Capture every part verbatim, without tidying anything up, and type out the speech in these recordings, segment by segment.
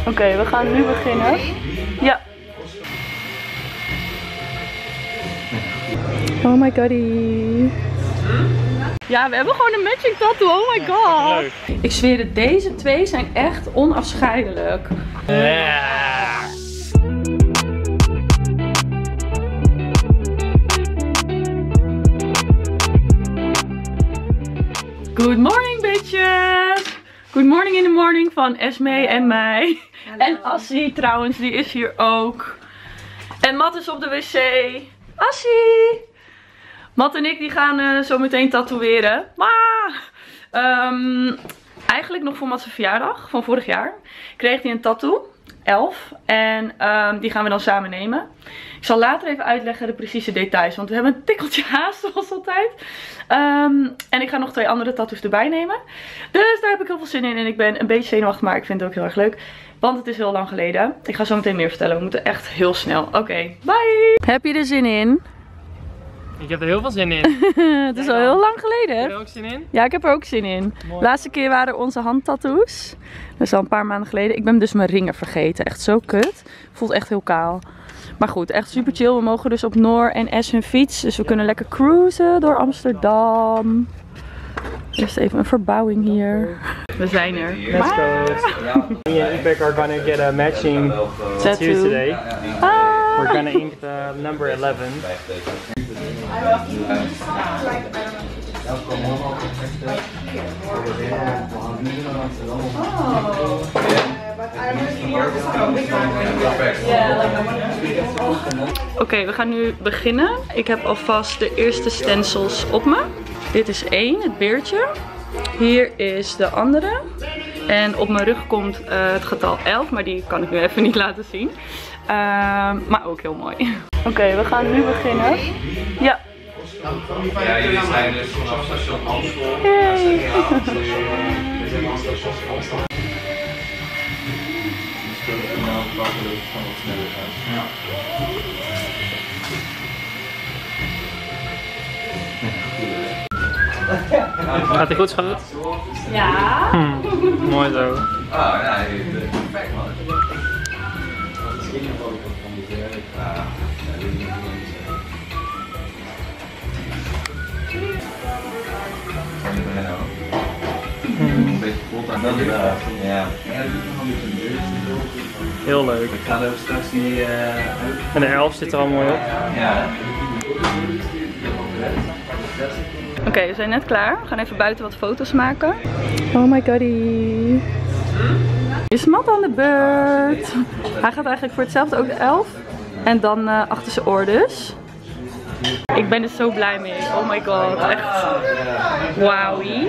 Oké, okay, we gaan nu beginnen. Ja. Oh my godie. Ja, we hebben gewoon een matching tattoo. Oh my god. Leuk. Ik zweer het, deze twee zijn echt onafscheidelijk. Yeah. Good morning bitches. Good morning in the morning van Esme en mij. Hallo. En Assie trouwens, die is hier ook. En Matt is op de wc. Assie! Matt en ik die gaan uh, zo meteen tatoeëren. Maar um, eigenlijk nog voor Matt's verjaardag van vorig jaar kreeg hij een tattoo. elf. En um, die gaan we dan samen nemen. Ik zal later even uitleggen de precieze details. Want we hebben een tikkeltje haast zoals altijd. Um, en ik ga nog twee andere tattoos erbij nemen. Dus daar heb ik heel veel zin in. En ik ben een beetje zenuwachtig, maar ik vind het ook heel erg leuk. Want het is heel lang geleden. Ik ga zo meteen meer vertellen. We moeten echt heel snel. Oké, okay, bye! Heb je er zin in? Ik heb er heel veel zin in. Het is al heel lang geleden, hè? Heb je er ook zin in? Ja, ik heb er ook zin in. De laatste keer waren onze handtattoos. Dat is al een paar maanden geleden. Ik ben dus mijn ringen vergeten. Echt zo kut. Voelt echt heel kaal. Maar goed, echt super chill. We mogen dus op Noor en S hun fiets. Dus we kunnen lekker cruisen door Amsterdam. Eerst even een verbouwing hier. We zijn er. Let's go. Me and Ipek are gonna get a matching tattoo today. Ah. We're gonna ink the number eleven. Oké, okay, we gaan nu beginnen. Ik heb alvast de eerste stencils op me. Dit is één, het beertje. Hier is de andere. En op mijn rug komt uh, het getal elf, maar die kan ik nu even niet laten zien. Uh, maar ook heel mooi. Oké, okay, we gaan nu beginnen. Ja. Ja, jullie zijn dus vanaf station Amstel. Hey. Gaat hij goed, schat? Ja. Hmm, mooi zo. Ah, ja, perfect man. Een beetje vol aan dat ja. Heel leuk. Ik ga er straks die uh, en de elf zit er al mooi op. Ja. Oké, okay, we zijn net klaar. We gaan even buiten wat foto's maken. Oh my godie. Is Matt aan de beurt? Hij gaat eigenlijk voor hetzelfde ook de elf. En dan uh, achter zijn oor dus. Ik ben er zo blij mee. Oh my god, echt. Wowie.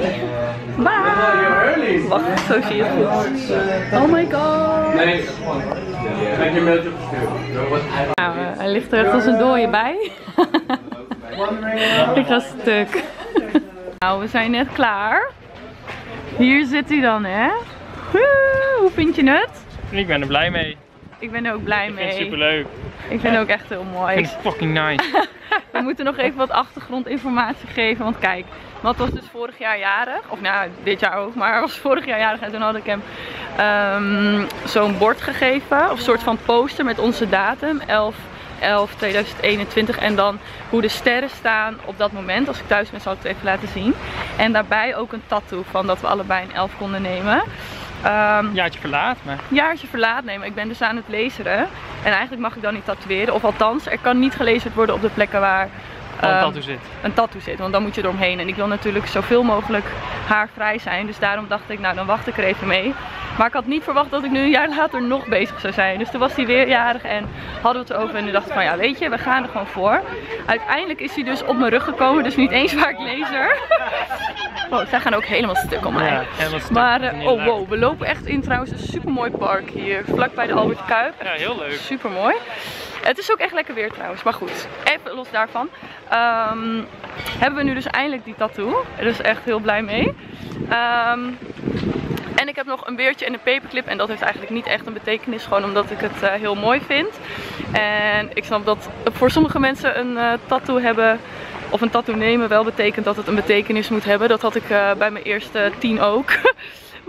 Bye. Wacht, zo zie je het goed. Oh my god. Nee, heb je een mailtje opgestuurd? Nou, uh, hij ligt er echt als een dooie bij. Ik ga stuk. Nou, we zijn net klaar. Hier zit hij dan, hè? Hoe vind je het? Ik ben er blij mee. Ik ben er ook blij mee. Ik vind het super leuk. Ik vind het ook echt heel mooi. Ik vind het fucking nice. We moeten nog even wat achtergrondinformatie geven. Want kijk, Matt was dus vorig jaar jarig. Of nou, dit jaar ook. Maar hij was vorig jaar jarig. En toen had ik hem um, zo'n bord gegeven. Of een soort van poster met onze datum. elf elf tweeduizend eenentwintig. En dan hoe de sterren staan op dat moment. Als ik thuis ben zal ik het even laten zien. En daarbij ook een tattoo van dat we allebei een elf konden nemen. Um, jaartje verlaat, maar... Jaartje verlaat, nee, maar ik ben dus aan het laseren. En eigenlijk mag ik dan niet tatoeëren. Of althans, er kan niet gelazerd worden op de plekken waar um, een tattoo zit. Een tattoo zit, want dan moet je eromheen. En ik wil natuurlijk zoveel mogelijk haarvrij zijn. Dus daarom dacht ik, nou dan wacht ik er even mee. Maar ik had niet verwacht dat ik nu een jaar later nog bezig zou zijn. Dus toen was hij weer jarig en hadden we het erover. En nu dacht ik van ja, weet je, we gaan er gewoon voor. Uiteindelijk is hij dus op mijn rug gekomen. Dus niet eens waar ik laser. Oh, zij gaan ook helemaal stuk om mij. Ja, helemaal stuk. Maar uh, oh wow, we lopen echt in trouwens een super mooi park hier. Vlak bij de Albert Kuip. Ja, heel leuk. Super mooi. Het is ook echt lekker weer trouwens. Maar goed, even los daarvan. Um, hebben we nu dus eindelijk die tattoo. Daar is echt heel blij mee. Um, En ik heb nog een beertje en een paperclip. En dat heeft eigenlijk niet echt een betekenis. Gewoon omdat ik het uh, heel mooi vind. En ik snap dat voor sommige mensen een uh, tattoo hebben of een tattoo nemen wel betekent dat het een betekenis moet hebben. Dat had ik uh, bij mijn eerste tien ook.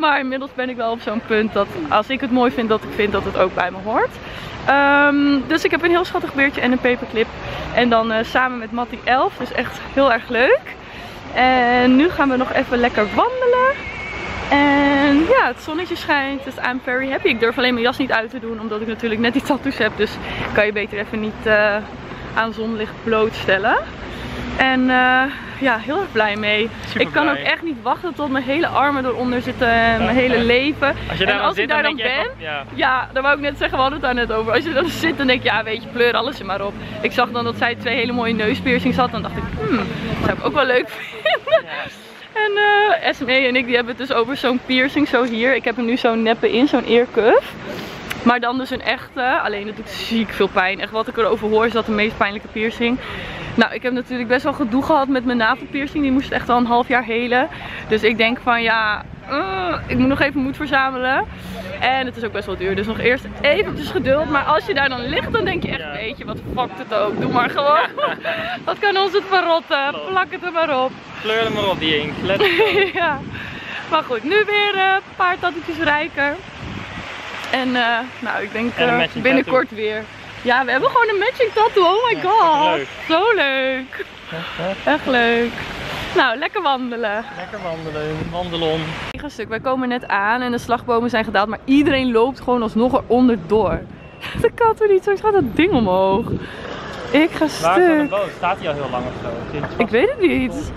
Maar inmiddels ben ik wel op zo'n punt dat als ik het mooi vind, dat ik vind dat het ook bij me hoort. Um, dus ik heb een heel schattig beertje en een paperclip. En dan uh, samen met Mattie elf. Dus echt heel erg leuk. En nu gaan we nog even lekker wandelen. En ja, het zonnetje schijnt. Dus I'm very happy. Ik durf alleen mijn jas niet uit te doen. Omdat ik natuurlijk net die tattoos heb. Dus kan je beter even niet uh, aan zonlicht blootstellen. En uh, ja, heel erg blij mee. Super ik kan blij. Ook echt niet wachten tot mijn hele armen eronder zitten en mijn hele leven. Als je daar en als zit, ik daar dan, dan ben, even, ja. ja, dan wou ik net zeggen, we hadden het daar net over. Als je dan zit, dan denk je, ja weet je, pleur alles er maar op. Ik zag dan dat zij twee hele mooie neuspiercings had. Dan dacht ik, hmm, dat zou ik ook wel leuk vinden. Ja. En uh, Esmee en ik die hebben het dus over zo'n piercing zo hier. Ik heb hem nu zo neppen in, zo'n earcuff. Maar dan dus een echte, alleen dat doet ziek veel pijn. Echt wat ik erover hoor is dat de meest pijnlijke piercing. Nou, ik heb natuurlijk best wel gedoe gehad met mijn navelpiercing. Die moest echt al een half jaar helen. Dus ik denk van ja, uh, ik moet nog even moed verzamelen. En het is ook best wel duur. Dus nog eerst eventjes geduld. Maar als je daar dan ligt, dan denk je echt, weet je, wat fuckt het ook. Doe maar gewoon. Wat kan ons het verrotten? Plak het er maar op. Kleur er maar op die ink. Let's go. Ja. Maar goed, nu weer uh, een paar tattoetjes rijker. En uh, nou, ik denk uh, binnenkort tattoo. Weer. Ja, we hebben gewoon een matching tattoo. Oh my god. Leuk. Zo leuk. Echt leuk. Nou, lekker wandelen. Lekker wandelen. Wandelon. Negen stuk. Wij komen net aan en de slagbomen zijn gedaald. Maar iedereen loopt gewoon alsnog eronder door. Dat kan toch niet? Zo gaat dat ding omhoog. Ik ga stuk. Waar is dan de boot? Staat hij al heel lang of zo? Ik weet het niet.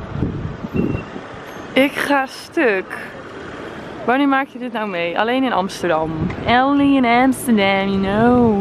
Ik ga stuk. Wanneer maak je dit nou mee? Alleen in Amsterdam. Only in Amsterdam, you know.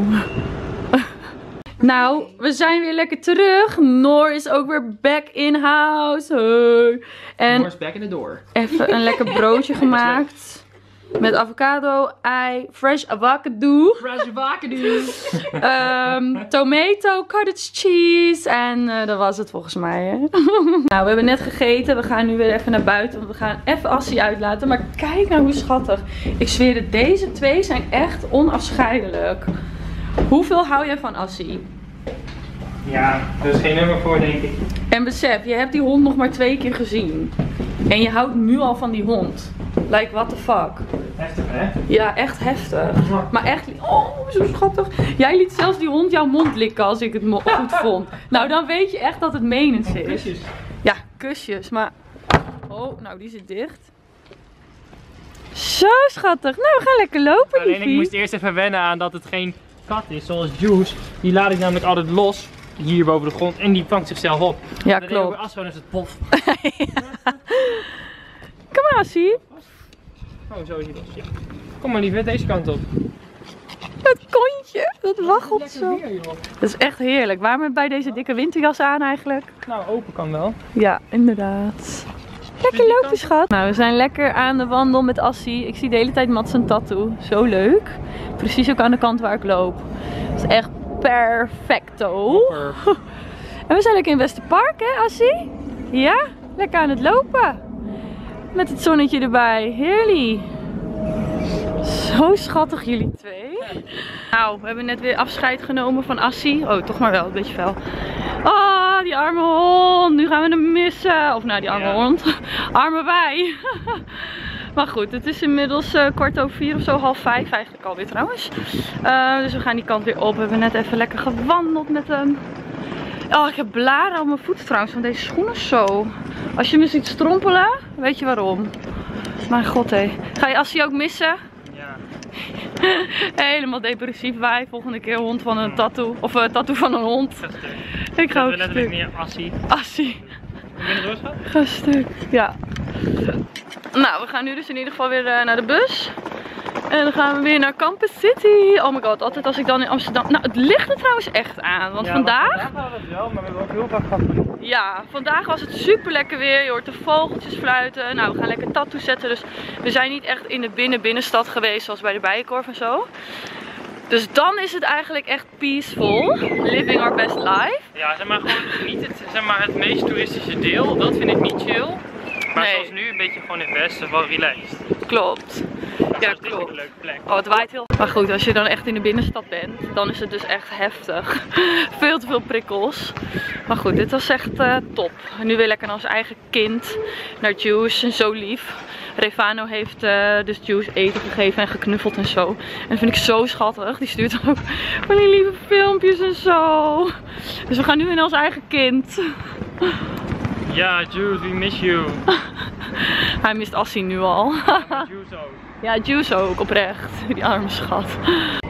Nou, we zijn weer lekker terug. Noor is ook weer back in house. Hey. En Noor is back in the door. Even een lekker broodje gemaakt. Met avocado, ei, fresh avocado. Fresh avocado. um, tomato, cottage cheese. En uh, dat was het volgens mij. Hè? Nou, we hebben net gegeten. We gaan nu weer even naar buiten. Want we gaan even Assie uitlaten. Maar kijk nou hoe schattig. Ik zweer het, deze twee zijn echt onafscheidelijk. Hoeveel hou jij van Assie? Ja, er is geen nummer voor, denk ik. En besef, je hebt die hond nog maar twee keer gezien. En je houdt nu al van die hond. Like, what the fuck. Heftig, hè? Ja, echt heftig. Maar echt, oh, zo schattig. Jij liet zelfs die hond jouw mond likken als ik het goed vond. Nou, dan weet je echt dat het menens is. Kusjes. Ja, kusjes. Maar, oh, nou, die zit dicht. Zo schattig. Nou, we gaan lekker lopen, Alleen liefie. Ik moest eerst even wennen aan dat het geen kat is, zoals Juice. Die laat ik namelijk altijd los, hier boven de grond. En die vangt zichzelf op. Ja, en klopt. Bij Asso is het pof. Kom maar, Assie. Oh, zo is hij los. Ja. Kom maar lieve, deze kant op. Dat kontje, dat waggelt zo. Weer, dat is echt heerlijk. Waarom heb je bij deze dikke winterjas aan eigenlijk? Nou, open kan wel. Ja, inderdaad. Lekker lopen, schat. Nou, we zijn lekker aan de wandel met Assie. Ik zie de hele tijd Mats zijn tattoo. Zo leuk. Precies ook aan de kant waar ik loop. Dat is echt perfecto. En we zijn lekker in Westerpark, hè, Assie? Ja, lekker aan het lopen. Met het zonnetje erbij. Heerlijk. Zo schattig jullie twee. Nou, we hebben net weer afscheid genomen van Assie. Oh, toch maar wel, een beetje fel. Oh, die arme hond. Nu gaan we hem missen. Of nou, die arme ja. hond. Arme wij. Maar goed, het is inmiddels uh, kwart over vier of zo, half vijf eigenlijk alweer trouwens. Uh, dus we gaan die kant weer op. We hebben net even lekker gewandeld met hem. Oh, ik heb blaren op mijn voeten trouwens, van deze schoenen zo. Als je me ziet strompelen, weet je waarom. Mijn god hé. Ga je Assie ook missen? Ja. Helemaal depressief wij. Volgende keer hond van een tattoo. Of uh, tattoo van een hond. Ik ga ook stuk. Letterlijk meer Assie. Assie. Ben je doorschap? Ga stuk. Ja. Nou, we gaan nu dus in ieder geval weer uh, naar de bus. En dan gaan we weer naar Campus City. Oh my god, altijd als ik dan in Amsterdam... Nou, het ligt er trouwens echt aan. Want ja, vandaag... vandaag hadden we het wel, maar we hebben ook heel vaak gehad. Ja, vandaag was het super lekker weer. Je hoort de vogeltjes fluiten. Nou, we gaan lekker tattoo zetten. Dus we zijn niet echt in de binnen-binnenstad geweest, zoals bij de Bijenkorf en zo. Dus dan is het eigenlijk echt peaceful. Living our best life. Ja, zeg maar gewoon niet het, zeg maar, het meest toeristische deel. Dat vind ik niet chill. Maar nee. Zoals nu een beetje gewoon in het westen, wel relaxed. Klopt. Ja, klopt. Een leuke plek. Oh, het waait heel. Maar goed, als je dan echt in de binnenstad bent, dan is het dus echt heftig. Veel te veel prikkels. Maar goed, dit was echt uh, top. En nu weer lekker naar ons eigen kind. Naar Juice. En zo lief. Revano heeft uh, dus Juice eten gegeven en geknuffeld en zo. En dat vind ik zo schattig. Die stuurt ook van die lieve filmpjes en zo. Dus we gaan nu weer naar ons eigen kind. Ja, Juice, we miss you. Hij mist Assie nu al. Juice ook. Ja, Juice ook, oprecht. Die arme schat.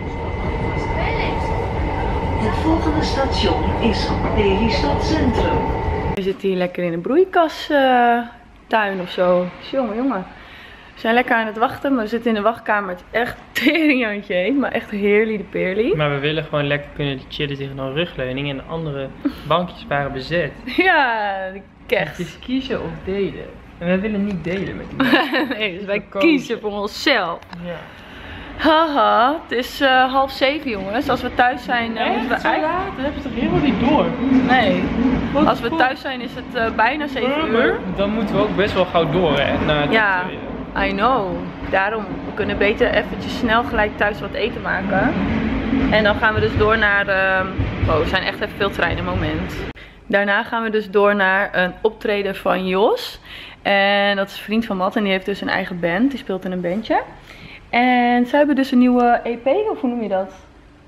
Het volgende station is Lelystad Centrum. We zitten hier lekker in een broeikastuin uh, of zo. Jongen, jongen. We zijn lekker aan het wachten, maar we zitten in de wachtkamer. Het is echt teringjantje heen, maar echt heerly de peerly. Maar we willen gewoon lekker kunnen chillen tegen een rugleuning en de andere bankjes waren bezet. Ja, die kecht. Het is kiezen of delen. En wij willen niet delen met iemand. Nee, dus wij kiezen voor onszelf. Ja. Haha, het is uh, half zeven jongens. Als we thuis zijn, uh, moeten we eigenlijk... Dat heb je toch helemaal niet door? Nee. Als we thuis zijn is het uh, bijna zeven uur. Dan moeten we ook best wel gauw door, hè? Naar Ja, het, uh, I know. Daarom, we kunnen beter eventjes snel gelijk thuis wat eten maken. En dan gaan we dus door naar... Uh... Oh, er zijn echt even veel treinen, moment. Daarna gaan we dus door naar een optreden van Jos. En dat is een vriend van Matt en die heeft dus een eigen band. Die speelt in een bandje. En zij hebben dus een nieuwe E P, of hoe noem je dat?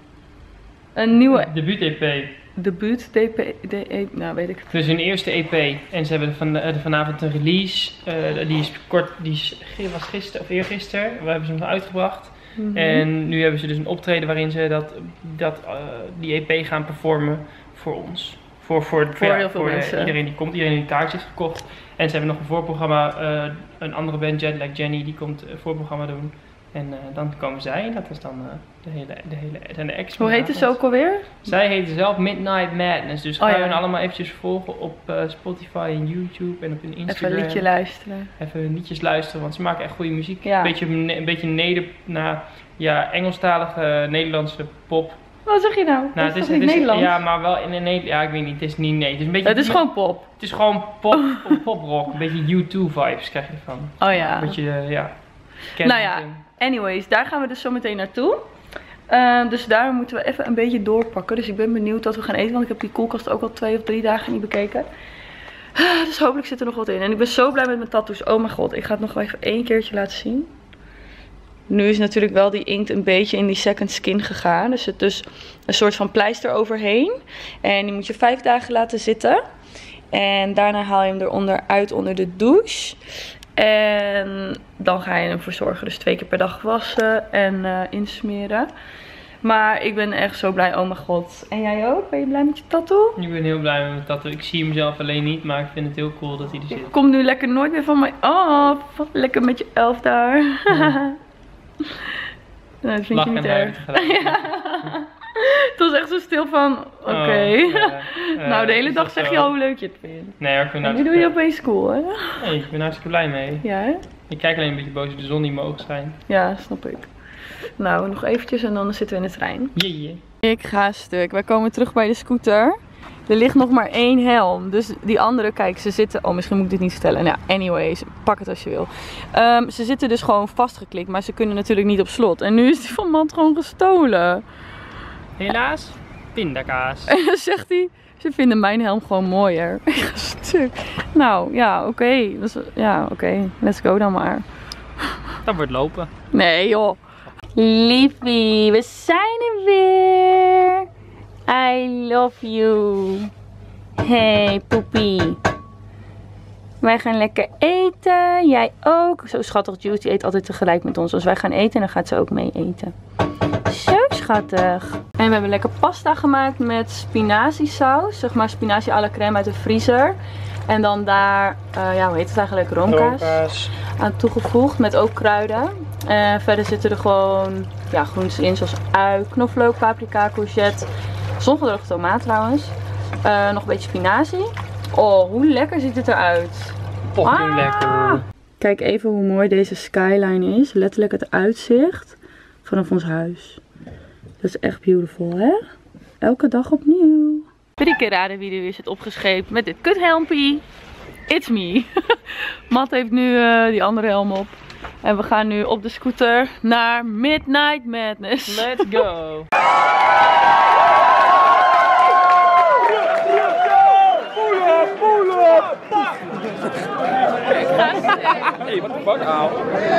Een nieuwe... Debuut-E P. Debuut, D P, D E, nou weet ik. Dus hun eerste E P. En ze hebben van, uh, vanavond een release. Uh, die is kort, die is, was gisteren of eergisteren. We hebben ze nog uitgebracht. Mm-hmm. En nu hebben ze dus een optreden waarin ze dat, dat, uh, die E P gaan performen voor ons. Voor, voor, voor ja, heel veel voor mensen. Iedereen die komt, iedereen die kaartjes heeft gekocht. En ze hebben nog een voorprogramma, uh, een andere band, Jetlag Jenny, die komt een voorprogramma doen. En uh, dan komen zij, dat is dan uh, de hele, de hele, zijn de ex. Hoe heet ze ook alweer? Zij heet zelf Midnight Madness, dus ga oh, je ja. hen allemaal eventjes volgen op uh, Spotify en YouTube en op hun Instagram. Even een liedje luisteren. Even hun liedjes luisteren, want ze maken echt goede muziek. Ja. Een beetje, een beetje neder, naar, ja, Engelstalige, Nederlandse pop. Wat zeg je nou? Nou, het is, is niet het is, Nederlands? ja, maar wel in een Nederland. Ja, ik weet niet. Het is niet. Nee, het is een beetje. Het is gewoon pop. Het is gewoon pop, poprock. Een beetje U twee vibes krijg je ervan. Oh ja. Een beetje, uh, ja. Nou ja, anyways, daar gaan we dus zo meteen naartoe. Uh, dus daar moeten we even een beetje doorpakken. Dus ik ben benieuwd wat we gaan eten, want ik heb die koelkast ook al twee of drie dagen niet bekeken. Uh, dus hopelijk zit er nog wat in. En ik ben zo blij met mijn tattoos. Oh mijn god, ik ga het nog wel even één keertje laten zien. Nu is natuurlijk wel die inkt een beetje in die second skin gegaan. Dus het dus een soort van pleister overheen. En die moet je vijf dagen laten zitten. En daarna haal je hem eronder uit onder de douche. En dan ga je hem verzorgen. Dus twee keer per dag wassen en uh, insmeren. Maar ik ben echt zo blij. Oh mijn god. En jij ook? Ben je blij met je tattoo? Ik ben heel blij met mijn tattoo. Ik zie hem zelf alleen niet, maar ik vind het heel cool dat hij er zit. Ik kom nu lekker nooit meer van mij af. Lekker met je elf daar. Ja. Nou, dat vind je niet erg. Ja. Het was echt zo stil van, oké. Okay. Oh, ja. uh, nou, de hele dag zeg zo. Je al hoe leuk je het vindt. Nee, ik vind en nu doe je opeens cool, hè? Nee, ik ben hartstikke blij mee. Ja, hè? Ik kijk alleen een beetje boos op de zon die in mijn ogen schijnt. Ja, snap ik. Nou, nog eventjes en dan zitten we in de trein. Yeah. Ik ga stuk. Wij komen terug bij de scooter. Er ligt nog maar één helm. Dus die andere, kijk, ze zitten... Oh, misschien moet ik dit niet vertellen. Nou, anyways, pak het als je wil. Um, ze zitten dus gewoon vastgeklikt, maar ze kunnen natuurlijk niet op slot. En nu is die van Matt gewoon gestolen. Helaas, pindakaas. En dan zegt hij, ze vinden mijn helm gewoon mooier. Ik ga stuk. Nou, ja, oké. Okay. Ja, oké. Okay. Let's go dan maar. Dat wordt lopen. Nee, joh. Liefie, we zijn er weer. I love you. Hey, poepie. Wij gaan lekker eten. Jij ook. Zo schattig, Juice die eet altijd tegelijk met ons. Als wij gaan eten, dan gaat ze ook mee eten. Zo schattig. En we hebben lekker pasta gemaakt met spinaziesaus. Zeg maar spinazie à la crème uit de vriezer. En dan daar, uh, ja, hoe heet het eigenlijk? Roomkaas. Roomkaas. Aan toegevoegd met ook kruiden. En verder zitten er gewoon ja, groentes in zoals ui, knoflook, paprika, courgette. Zongedroogde tomaat trouwens. Uh, nog een beetje spinazie. Oh, hoe lekker ziet het eruit. Fucking ah! lekker. Kijk even hoe mooi deze skyline is. Letterlijk het uitzicht vanaf ons huis. Dat is echt beautiful, hè? Elke dag opnieuw. Drie keer raden wie er weer zit opgescheept met dit kuthelmpie. It's me. Matt heeft nu uh, die andere helm op. En we gaan nu op de scooter naar Midnight Madness. Let's go. Hey, what the fuck? Auw.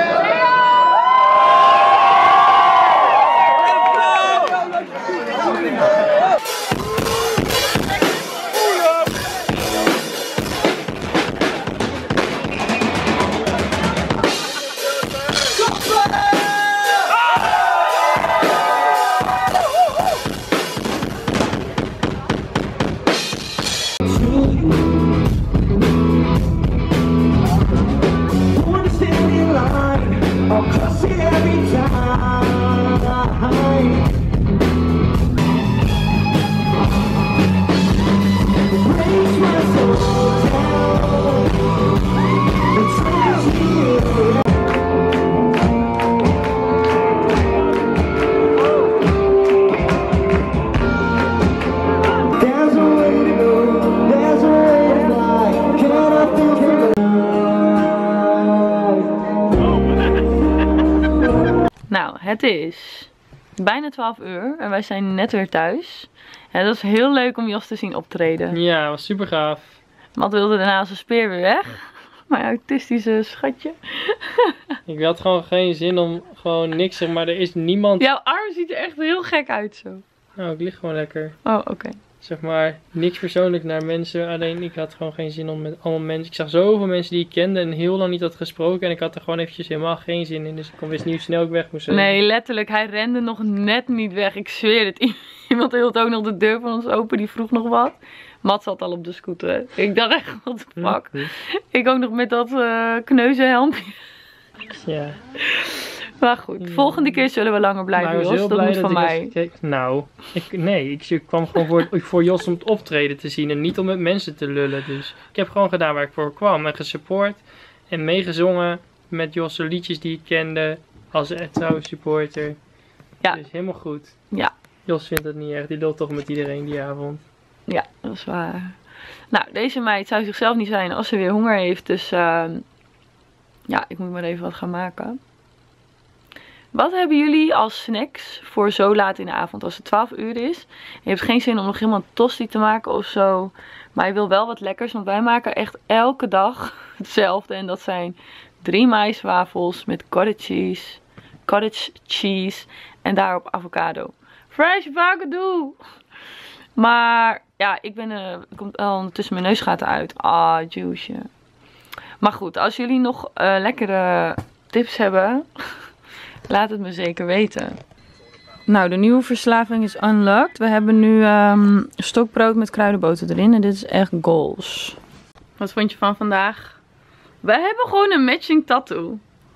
Nou, het is bijna twaalf uur en wij zijn net weer thuis. En dat is heel leuk om Jos te zien optreden. Ja, was super gaaf. Matt wilde daarna als een speer weer weg. Mijn autistische schatje. Ik had gewoon geen zin om gewoon niks, zeg maar er is niemand. Jouw arm ziet er echt heel gek uit zo. Nou, ik lig gewoon lekker. Oh, oké. Okay. Zeg maar, niks persoonlijk naar mensen, alleen ik had gewoon geen zin om met allemaal mensen. Ik zag zoveel mensen die ik kende en heel lang niet had gesproken en ik had er gewoon eventjes helemaal geen zin in. Dus ik kon wist niet hoe snel ik weg moest zijn. Nee, letterlijk, hij rende nog net niet weg. Ik zweer het. Iemand hield ook nog de deur van ons open, die vroeg nog wat. Matt zat al op de scooter. Ik dacht echt, what the fuck. Hm, hm. Ik ook nog met dat uh, kneuzenhelmpje. Ja. Maar goed, volgende keer zullen we langer blijven, Maar Jos. Dat blij moet dat van ik mij. Was, kijk, nou, ik, nee, ik, ik kwam gewoon voor, voor Jos om het optreden te zien en niet om met mensen te lullen. Dus ik heb gewoon gedaan waar ik voor kwam en gesupport en meegezongen met Jos de liedjes die ik kende als trouwe supporter. Ja. Dus helemaal goed. Ja. Jos vindt het niet erg, die loopt toch met iedereen die avond. Ja, dat is waar. Nou, deze meid zou zichzelf niet zijn als ze weer honger heeft. Dus uh, ja, ik moet maar even wat gaan maken. Wat hebben jullie als snacks voor zo laat in de avond? Als het twaalf uur is. En je hebt geen zin om nog helemaal een tosti te maken of zo. Maar je wil wel wat lekkers. Want wij maken echt elke dag hetzelfde. En dat zijn drie maïswafels met cottage cheese. Cottage cheese. En daarop avocado. Fresh avocado! Maar ja, ik ben uh, komt al tussen mijn neusgaten uit. Ah, juice. Maar goed, als jullie nog uh, lekkere tips hebben, laat het me zeker weten. Nou, de nieuwe verslaving is unlocked. We hebben nu um, stokbrood met kruidenboter erin. En dit is echt goals. Wat vond je van vandaag? We hebben gewoon een matching tattoo.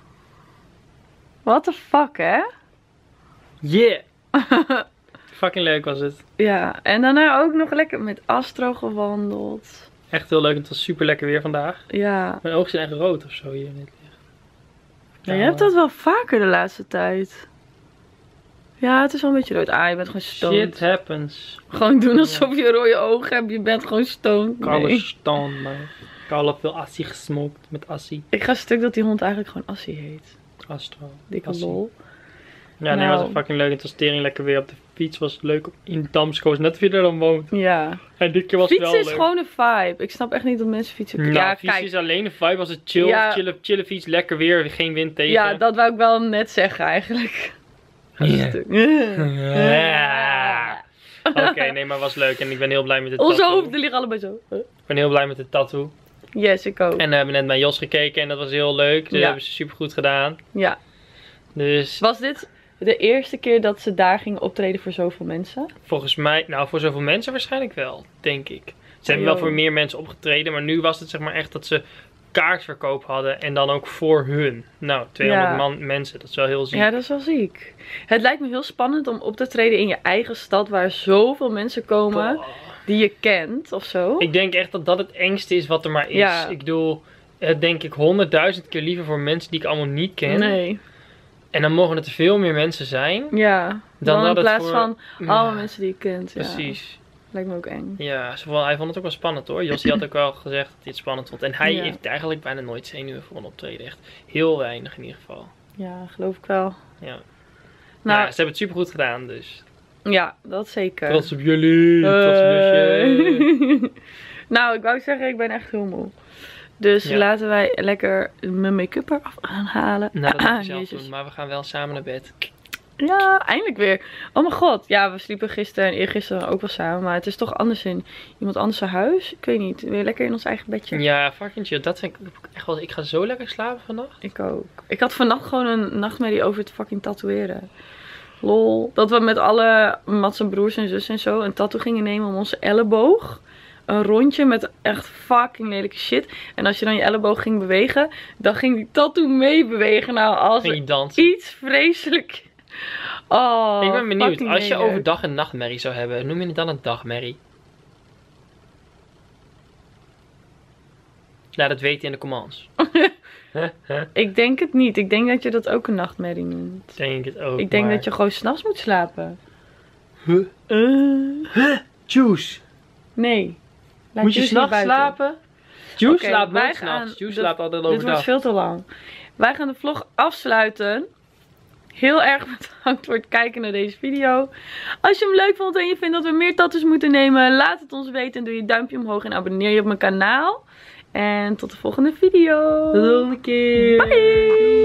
What the fuck, hè? Yeah! Fucking leuk was het. Ja, en daarna ook nog lekker met Astro gewandeld. Echt heel leuk, het was super lekker weer vandaag. Ja. Mijn ogen zijn echt rood of zo hier in het licht. Ja, je hebt dat wel vaker de laatste tijd. Ja, het is wel een beetje rood. Ah, je bent gewoon stoned. Shit happens. Gewoon doen alsof je rode ogen hebt. Je bent gewoon stoned. Koude Nee. stoned, man. Ik heb al veel assie gesmokt met assie. Ik ga stuk dat die hond eigenlijk gewoon Assie heet. Astro. Dikke Assie. lol. Ja, nee, Nou. was het fucking leuk. Het was tering lekker weer op de fiets. Was het leuk in Damsko. Net of je er dan woont. Ja. En dit keer was het wel Fietsen is leuk. gewoon een vibe. Ik snap echt niet dat mensen fietsen. Nou, ja, fietsen kijk. is alleen een vibe als het chill, Ja. chille, chille fiets, lekker weer, geen wind tegen. Ja, dat wou ik wel net zeggen eigenlijk. Ja. Stuk. Ja. Oké, okay, nee, maar was leuk en ik ben heel blij met het Onze tattoo. hoofden liggen allebei zo. Ik ben heel blij met het tattoo. Yes, ik ook. En we hebben net bij Jos gekeken en dat was heel leuk. Dat Ja. hebben ze super goed gedaan. Ja. Dus Was dit de eerste keer dat ze daar gingen optreden voor zoveel mensen? volgens mij, nou voor zoveel mensen waarschijnlijk wel, denk ik. Ze hebben Oh, wel voor meer mensen opgetreden, maar nu was het zeg maar echt dat ze kaartverkoop hadden en dan ook voor hun. Nou, tweehonderd Ja. man, mensen, dat is wel heel ziek. Ja, dat is wel ziek. Het lijkt me heel spannend om op te treden in je eigen stad waar zoveel mensen komen Oh. die je kent of zo. Ik denk echt dat dat het engste is wat er maar is. Ja. Ik bedoel, het denk ik honderdduizend keer liever voor mensen die ik allemaal niet ken. Nee. En dan mogen het er veel meer mensen zijn. Ja. Dan Dan, dat in het plaats voor- van Ja. alle mensen die je kent. Ja. Precies. Lijkt me ook eng. Ja, ze vond- hij vond het ook wel spannend hoor. Jos die had ook wel gezegd dat hij het spannend vond. En hij Ja. heeft eigenlijk bijna nooit zenuwen voor een optreden. Echt heel weinig in ieder geval. Ja, geloof ik wel. Ja. Nou, Nou, ze hebben het super goed gedaan dus. ja, dat zeker. Trots op jullie. Trots op Hey. jullie. Nou, ik wou zeggen, ik ben echt heel moe. Dus Ja. laten wij lekker mijn make-up eraf aanhalen. Nou, dat moet je Ah, zelf Jezus. doen, maar we gaan wel samen naar bed. Ja, eindelijk weer. Oh mijn god. Ja, we sliepen gisteren en eergisteren ook wel samen. Maar het is toch anders in iemand anders zijn huis. Ik weet niet. Weer lekker in ons eigen bedje. Ja, fucking chill. Dat vind ik echt wel... Ik ga zo lekker slapen vannacht. Ik ook. Ik had vannacht gewoon een nachtmerrie over het fucking tatoeëren. Lol. Dat we met alle Mats en broers en zussen en zo een tattoo gingen nemen om onze elleboog. Een rondje met echt fucking lelijke shit. En als je dan je elleboog ging bewegen, dan ging die tattoo mee bewegen. Nou, als Ging je er dansen. iets vreselijk... Oh, Ik ben benieuwd. fucking Als je lelijk. overdag een nachtmerrie zou hebben, noem je het dan een dagmerrie? Laat het weten in de comments. Ik denk het niet. Ik denk dat je dat ook een nachtmerrie noemt. Denk het ook. Ik denk maar... dat je gewoon s'nachts moet slapen. Huh? Uh, Juice. nee. Laat Moet je Juice s'nachts niet buiten. slapen? Juice Oké, slaapt wij nooit gaan s'nachts. Juice de- slaapt altijd Dit wordt overdag. veel te lang. Wij gaan de vlog afsluiten. Heel erg bedankt voor het kijken naar deze video. Als je hem leuk vond en je vindt dat we meer tattoos moeten nemen, laat het ons weten. En doe je duimpje omhoog en abonneer je op mijn kanaal. En tot de volgende video. Tot de volgende keer. Bye.